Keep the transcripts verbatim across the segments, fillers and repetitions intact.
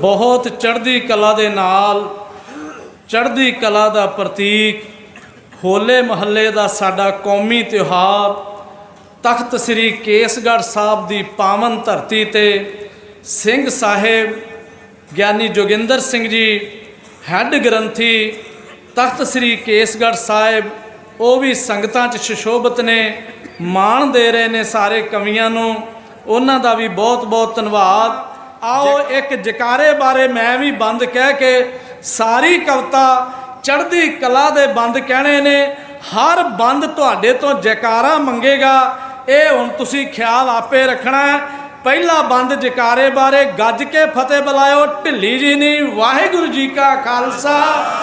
बहुत चढ़दी कला दे नाल चढ़दी कला दा प्रतीक होले महल्ले दा साडा कौमी त्यौहार तख्त श्री केसगढ़ साहब दी पावन धरती ते सिंह साहिब ज्ञानी जोगिंदर सिंह जी हैड ग्रंथी तख्त श्री केसगढ़ साहिब वो भी संगतां च सुशोभित ने मान दे रहे ने सारे कवियां नूं उन्हां दा भी बहुत बहुत धन्नवाद। आओ एक जकारे बारे मैं भी बंद कह के सारी कविता चढ़दी कला दे बंद कहने ने। हर बंद तुहाडे तो जकारा मंगेगा, ये हुण तुसीं ख्याल आपे रखना है। पहला बंद जकारे बारे गज के फतेह बुलायो ढिल्ली जी नी। वाहिगुरू जी का खालसा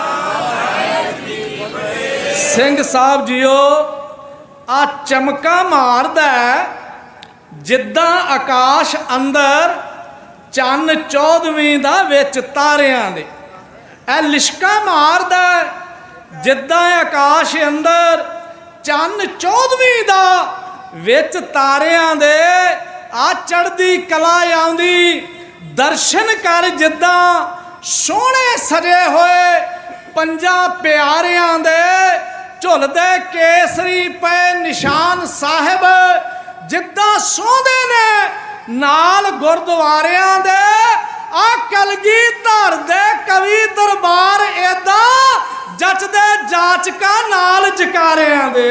सिंह साहब जीओ आ चमका मारदा जिद्दां आकाश अंदर चन्न चौदहवीं दा विच तारियां दे। ए लिशका मारदा जिद्दां आकाश अंदर चन्न चौदहवीं दा विच तारियां दे। आ चढ़दी कला आउंदी दर्शन कर जिद्दां सोहणे सजे होए पंजा प्यारियां दे। झुलदे केसरी पे निशान साहिब जिद्दां सोहंदे ने नाल गुरद्वारियां दे। आ कलगीधर दे कवि दरबार एदा जचदे जाचका नाल जकारियां दे।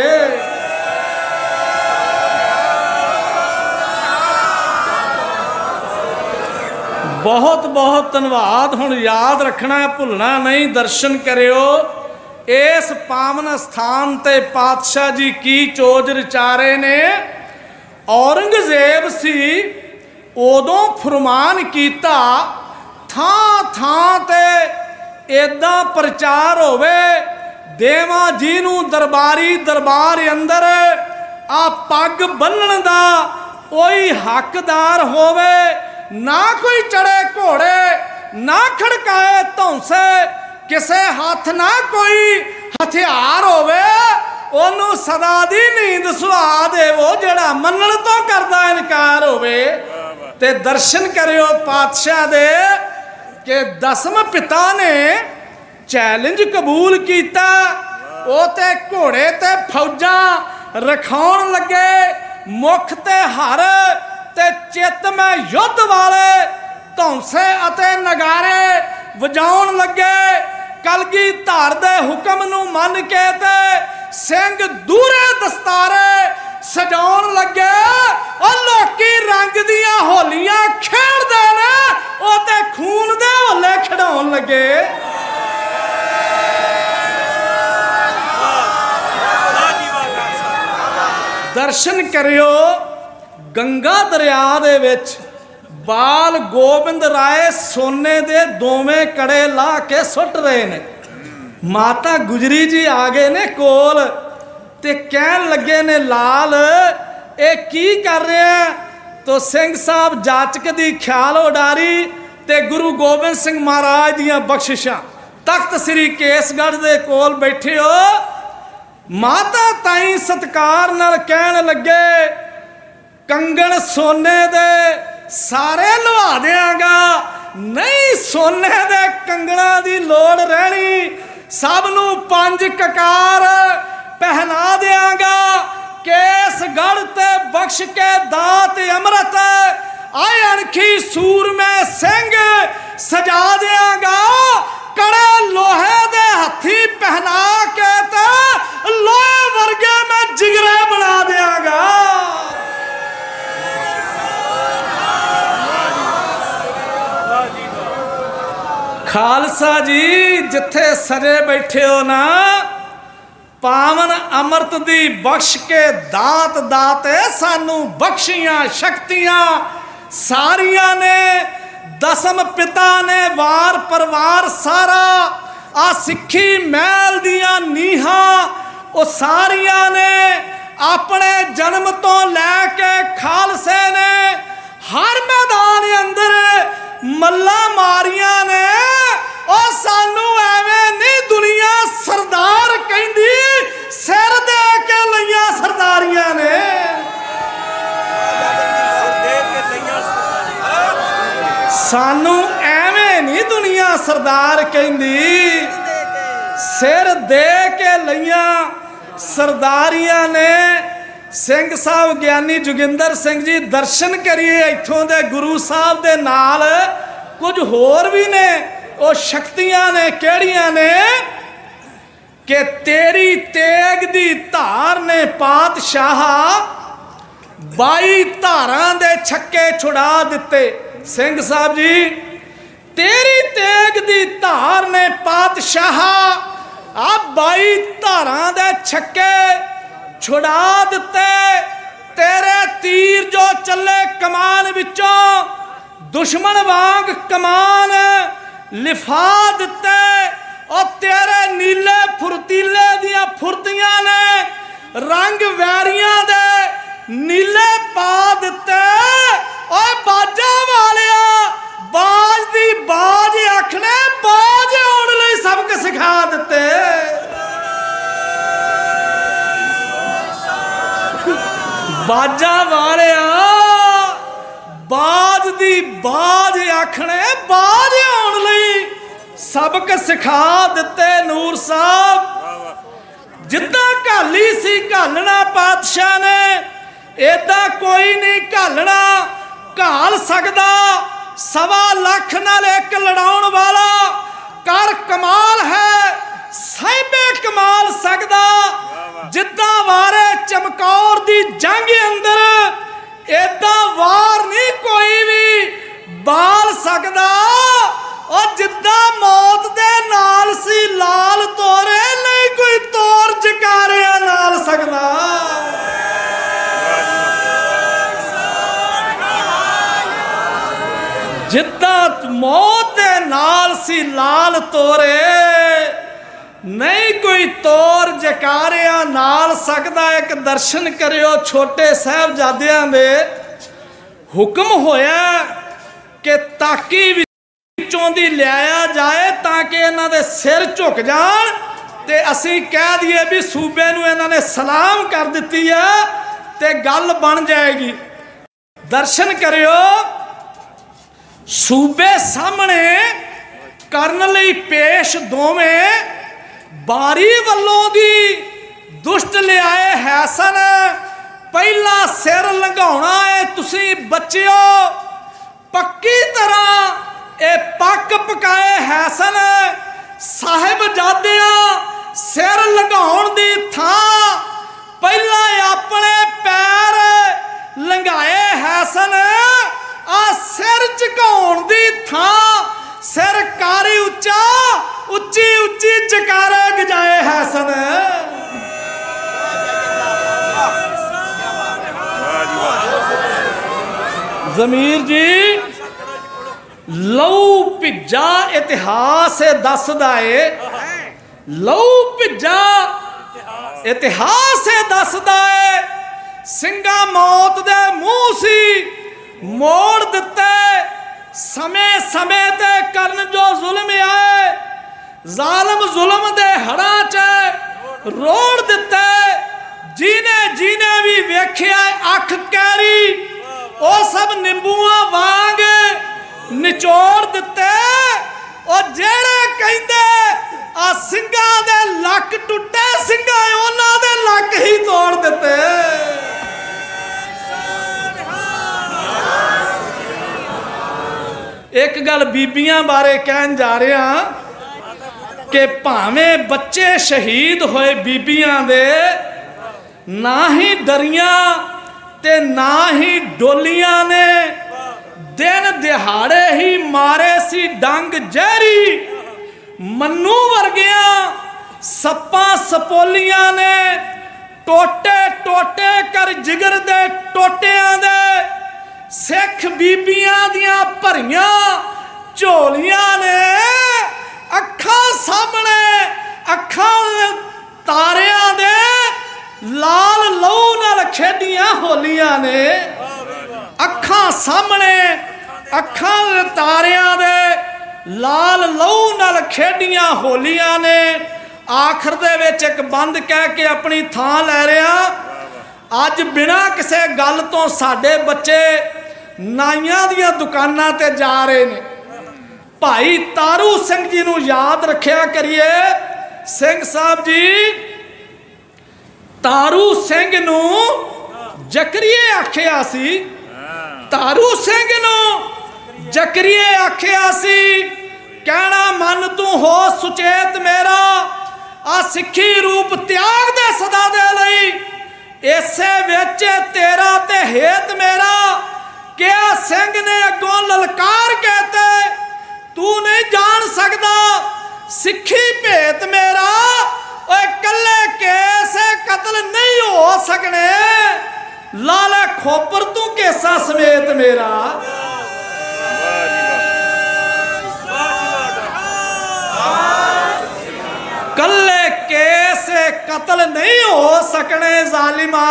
बहुत बहुत धन्यवाद। हुण याद रखना भुलना नहीं, दर्शन करियो। इस पावन स्थान ते पातशाह जी की चोज रचारे ने। औरंगजेब सी उदों फरमान किया थां थां ते इदा प्रचार होवे देवा जी नूं दरबारी दरबार अंदर आ पग बन्नण दा कोई हकदार होवे ना। कोई चढ़े घोड़े ना खड़काए धौंसे किसे हाथ ना कोई हथियार होवे ओनू सदा दी नींद सुहा देवो जेड़ा मनण तो करदा इनकार होवे। ते दर्शन करियो पातशाह दे कि दसम पिता ने चैलेंज कबूल किया। ओ ते घोड़े ते फौजा रखाउण लगे मुख ते हर ते चित में युद्ध वाले धौंसे अते नगारे वजाउण लगे। कलगीधर दे हुक्म नूं मन के ते सिंह दूरे दस्तारे सजाउण लगे। और लोकी रंग दियां होलियां खेड़दे ने ओ ते खून दे होले खिडाउण लगे। दर्शन करियो गंगा दरिया दे विच बाल गोबिंद राय सोने दे दोवें कड़े ला के सुट रहे ने। माता गुजरी जी आ गए ने कोल ते कहन लगे ने लाल ये की कर रहे हैं। तो सिंह साहब जाचक दी ख्याल उडारी ते गुरु गोबिंद सिंह महाराज दियां बख्शिशां तख्त श्री केसगढ़ दे कोल बैठे हो। माता ताई सत्कार नाल कहन लगे कंगन सोने दे सारे लवा देंगा, नहीं सोने दे कंगना दी लोड़ रहनी, सब नू पंज ककार पहना देंगा। केसगढ़ ते बख्श के दात अमृत आए अणखी सूर में सिंह सजा देंगा। कड़े लोहे दे हथी पहना के ते लोहे वर्गे में जिगरे बना देंगा। खालसा जी जिथे सजे बैठे हो ना पावन अमृत दी बख्श के दात दाते सानू बख्शियां शक्तियां सारिया ने। दसम पिता ने वार परवार सारा आ सिक्खी महल दियां नीहां ओ सारिया ने अपने जन्म तो लैके खालसे ने हर मैदान अंदर मल्ला मारिया ने। ओ सानू एवें नहीं दुनिया सरदार कहंदी सिर दे के लईयां सरदारियां ने। सानू एवें सरदार कहंदी सिर दे के लईयां सरदारियां ने। सिंह साहब ज्ञानी जोगिंदर सिंह जी दर्शन करिए इत्थों दे गुरु साहब दे नाल कुछ होर भी ने वो शक्तियां ने केड़ियां ने कि तेरी तेग दी धार ने पातशाह बाई धारां दे छक्के छुड़ा दिते। सिंह साहब जी तेरी तेग दी धार ने पातशाह आ बाई धारां दे छक्के छुड़ा दिते। तेरे तीर जो चले कमान विचों दुश्मन वांग कमान लिफा दिते। और तेरे नीले फुर्तीले दियां फुर्तियां ने रंग वैरियां दे नीले पा दिते। और बाजा वालिया बाज दी बाज आखने बाज आउण लई सबक सिखा दिते। बाजा वालिया बाज दी बाज आखने बाज आउण लई सबक सिखा दिते। नूर साहब जिद्दां घाली सी घालना पातशाह ने एदा कोई नहीं घालना घाल सकदा। सवा लख नाल एक लड़ाउण वाला कर कमाल है साहिबे कमाल सकदा। जिद्दां वारे चमकौर दी जंग अंदर एदा वार नहीं कोई भी बाल सकदा। और जिद्दां मौत दे नाल सी लाल तोरे नहीं कोई तोर जकारिया नाल सकदा। जिद्दां मौत दे नाल सी लाल तोरे नहीं कोई तोर जकारिया नाल सकदा। एक दर्शन करियो छोटे साहबजादियां दे हुक्म होया कि ताकी विचों दी लिया जाए ताकि इन्हां दे सिर झुक जाण ते असीं कह दईए भी सूबे नूं इन्हां ने सलाम कर दित्ती है ते गल बन जाएगी। दर्शन करियो सूबे सामने करन लई पेश दोवें बारी वल्लों दी दुष्ट लियाए हैसन। पहला सिर लंघाउणा है तुसीं बच्चिओ पक्की तरह ए पक पकाए हैसन। साहिबजादियां सिर लंघाउण दी थां पहला अपने पैर लंघाए हैसन। आ सिर झुकाउण दी थां सिर कारी उच्चा उच्ची उच्ची जकारे गजाए हैसन। जमीर जी लहू भिजा इतिहास दसदा है। लहू भिजा इतिहास दसदा है। सिंगा मौत दे मुंह सी मोड़ दिते। समय समय ते करन जो जुल्म आए जालम जुल्म दे हड़ा च रोड़ दिते। जीने जीने भी वेख्या अख कैरी ओ सब निंबुआ वांग निचोड़ दिते। और जेड़े कहंदे आ सिंगा दे लक टुटे सिंगा उन्हां दे लक ही तोड़ दिते। एक गल बीबियां बारे कहन जा रहा कि भावें बच्चे शहीद होए बीबियां दे ना ही दरियां ते ना ही डोलियां ने दिन दिहाड़े ही मारे सी डंग जहरी। मन्नू वर्गिया सप्पा सपोलियां ने टोटे टोटे कर जिगर दे टोटियां दे सिख बीबियां दियां भरियां झोलियां ने अखां सामने अखां तारियां दे लाल लहू नाल खेडियां होलियां ने। अखां सामने अखां तारियां दे लाल लहू नाल खेडियां होलियां ने। आखिर दे विच एक बंद कह के अपनी थां लै रहा। अज बिना किसी गल तो साडे बच्चे नाइयां दियां दुकानां ते जा रहे ने। भाई तारू सिंह जी नूं याद रखिया करिए। सिंह साहब जी तारू सिंह नूं जकरिए आखिया सी, तारू सिंह नूं जकरिए आखिया सी, कहना मन तू हो सुचेत मेरा, आ सिखी रूप त्याग दे सदा दे लई, इसे विच तेरा ते हेत मेरा। क्या सिंह ने अगों ललकार कहते तू नहीं जान सकदा सिखी भेत मेरा, ओए कल्ले कैसे कत्ल नहीं हो सकने, लाले खोपर तू केसा समेत मेरा। कल्ले कैसे कत्ल नहीं हो सकने जालिमा,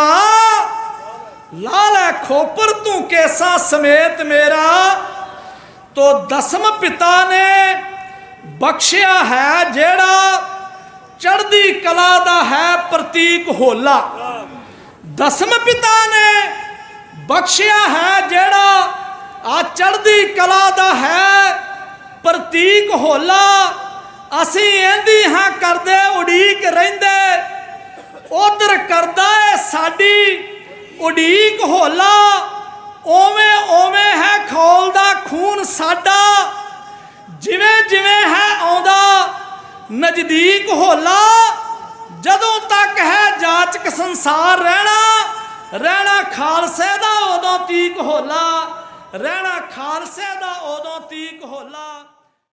लाले खोपर तू केसा समेत मेरा। तो दसम पिता ने बख्शिया है जेड़ा चढ़दी कला दा है प्रतीक होला। दसम पिता ने बख्शिया है जेड़ा आ चढ़दी कला दा है प्रतीक होला। असी इंदी हाँ करदे उड़ीक रहिंदे, उधर करदा है साडी उड़ीक होला। ओवें ओवें है खौलदा खून साडा, जिवें जिवें है आउंदा नजदीक होला। जदों तक है जाचक संसार रहना, रहना खालसे दा उदों तीक होला, रहना खालसे दा उदों तीक होला।